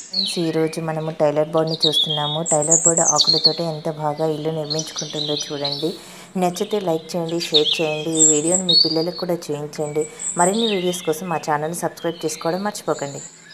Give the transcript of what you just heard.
Friends, ఈరోజు మనము tailor బోర్డ్ని చూస్తున్నాము. టైలర్ బోర్డ్ ఆకులతోటి ఎంత బాగా ఇల్లు నిర్మించుకుంటుందో చూడండి. నచ్చితే లైక్ చేయండి, షేర్ చేయండి. ఈ వీడియోని మీ పిల్లలకు కూడా చూపించండి. మరిన్ని వీడియోస్ కోసం మా ఛానల్ని సబ్స్క్రైబ్ చేసుకోవడం మర్చిపోకండి.